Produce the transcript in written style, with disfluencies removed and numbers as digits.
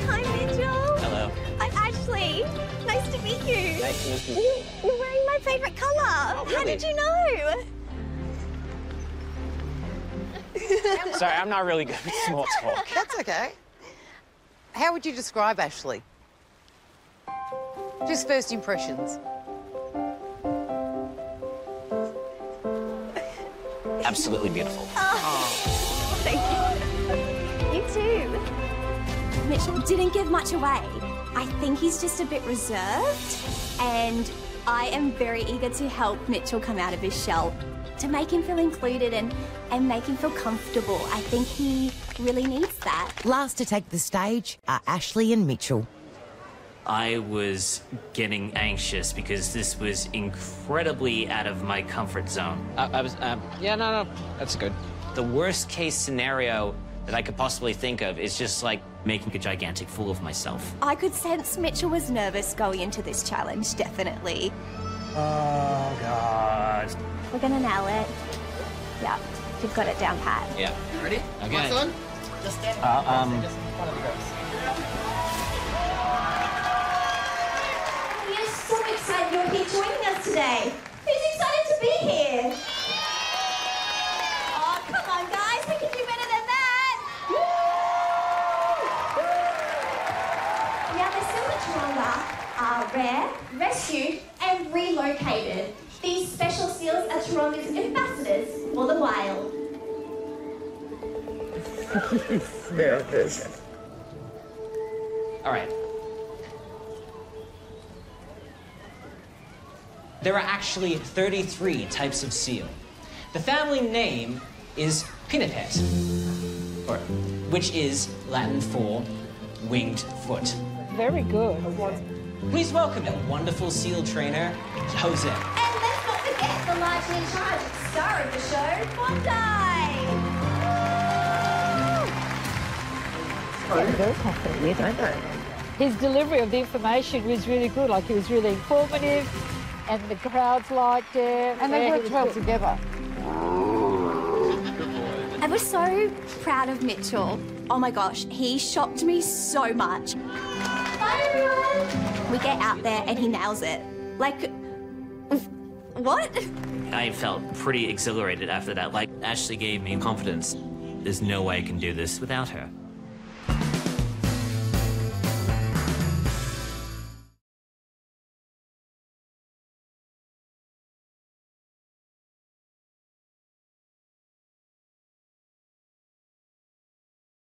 Hi, Mitchell. Hello. I'm Ashley. Nice to meet you. Nice to meet you. You're wearing my favourite colour. Oh, really? How did you know? Sorry, I'm not really good with small talk. That's okay. How would you describe Ashley? Just first impressions. Absolutely beautiful. Oh, thank you. You too. Mitchell didn't give much away. I think he's just a bit reserved, and I am very eager to help Mitchell come out of his shell, to make him feel included and make him feel comfortable. I think he really needs that. Last to take the stage are Ashley and Mitchell. I was getting anxious because this was incredibly out of my comfort zone. No, that's good. The worst case scenario that I could possibly think of is just like making a gigantic fool of myself. I could sense Mitchell was nervous going into this challenge, definitely. Oh, God. We're gonna nail it. Yeah, you've got it down pat. Yeah. Ready? Okay. What's on? Just stand just in front of the girls. We are so excited you're here joining us today. Who's excited to be here? Oh, come on, guys. We can do better than that. Now, the silver taronga are rare, rescued, and relocated. These special seals are Taronga's ambassadors for the wild. All right. There are actually 33 types of seal. The family name is pinniped, which is Latin for winged foot. Very good. Please welcome a wonderful seal trainer, Jose. And let's not forget the largely in charge star of the show, Bondi. They're very confident here, don't they? His delivery of the information was really good. Like, he was really informative, and the crowds liked him. And they worked well together. I was so proud of Mitchell. Oh my gosh, he shocked me so much. Bye, everyone. We get out there and he nails it. Like, what? I felt pretty exhilarated after that. Like, Ashley gave me confidence. There's no way I can do this without her.